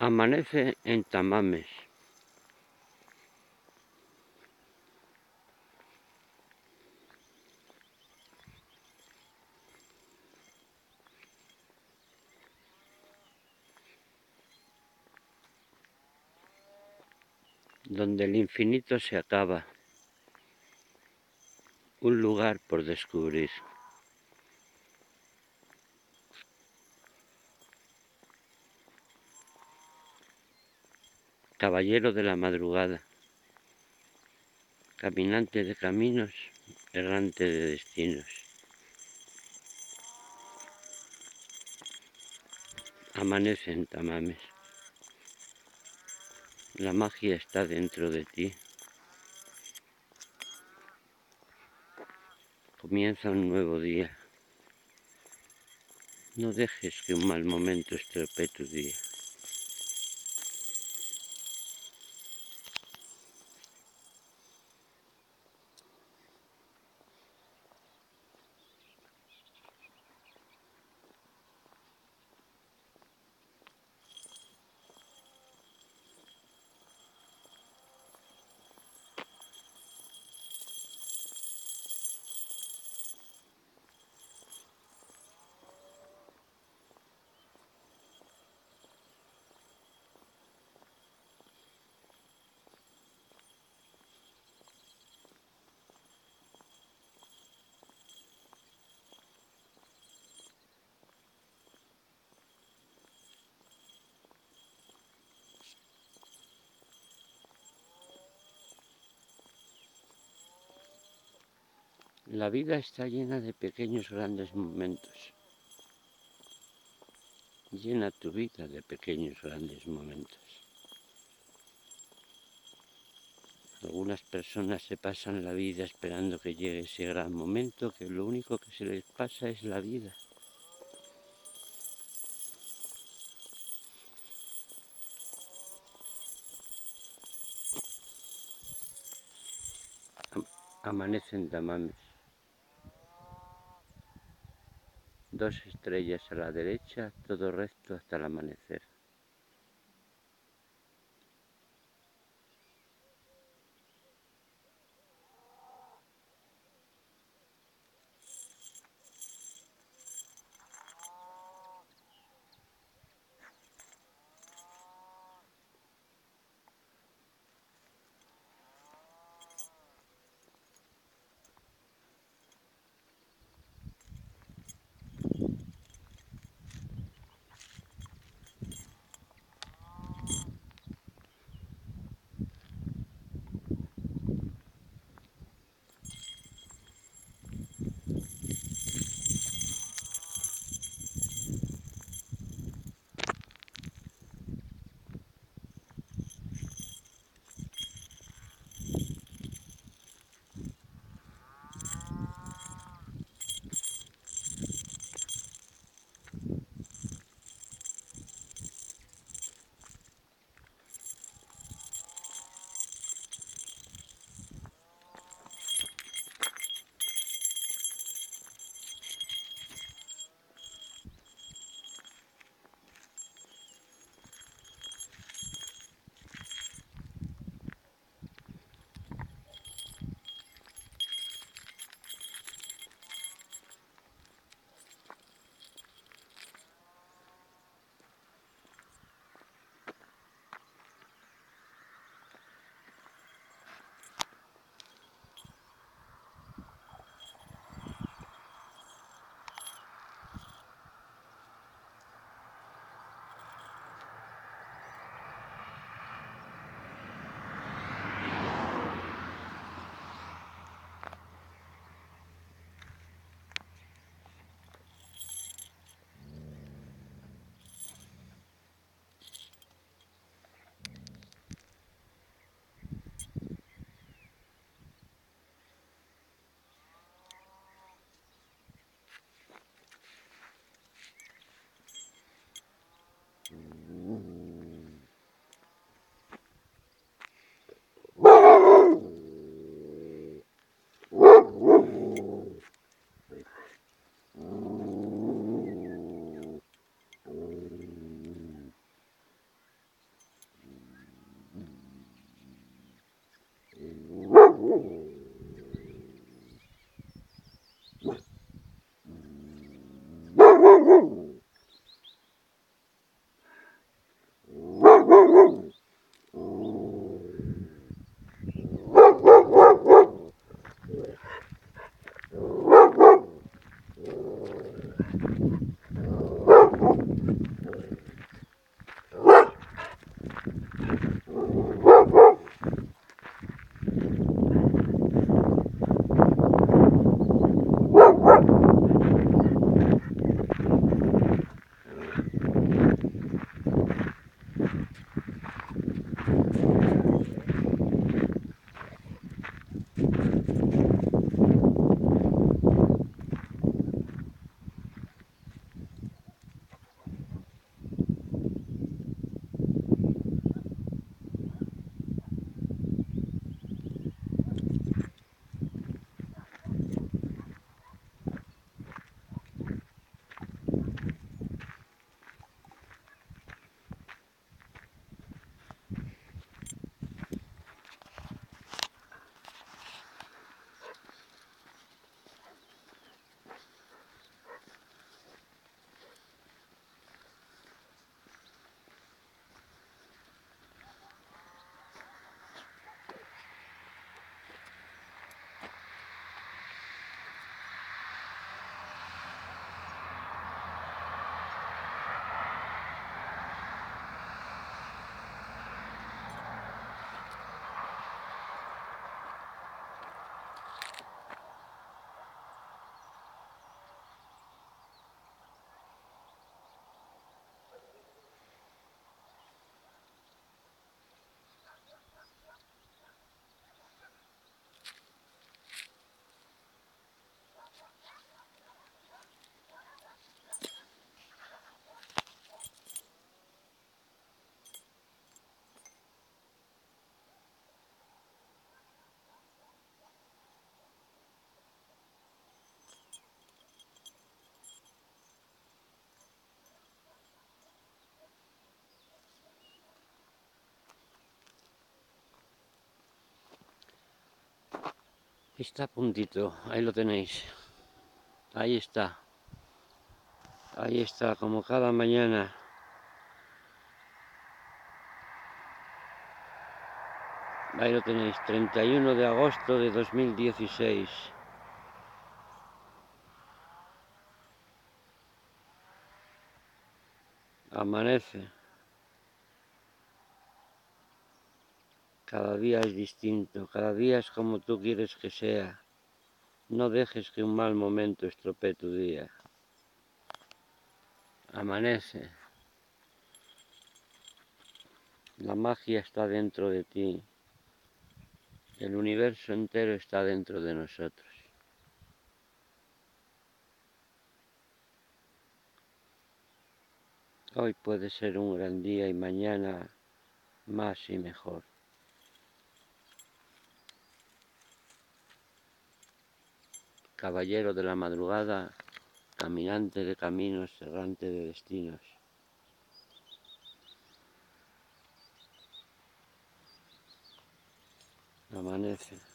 Amanece en Tamames. Donde el infinito se acaba, un lugar por descubrir. Caballero de la madrugada, caminante de caminos, errante de destinos. Amanece en Tamames. La magia está dentro de ti. Comienza un nuevo día. No dejes que un mal momento estropee tu día. La vida está llena de pequeños grandes momentos. Llena tu vida de pequeños grandes momentos. Algunas personas se pasan la vida esperando que llegue ese gran momento, que lo único que se les pasa es la vida. Amanece en Tamames. 2 estrellas a la derecha, todo recto hasta el amanecer. Está a puntito, ahí lo tenéis. Ahí está, como cada mañana. Ahí lo tenéis, 31 de agosto de 2016. Amanece. Cada día es distinto, cada día es como tú quieres que sea. No dejes que un mal momento estropee tu día. Amanece. La magia está dentro de ti. El universo entero está dentro de nosotros. Hoy puede ser un gran día y mañana más y mejor. Caballero de la madrugada, caminante de caminos, errante de destinos. Amanece.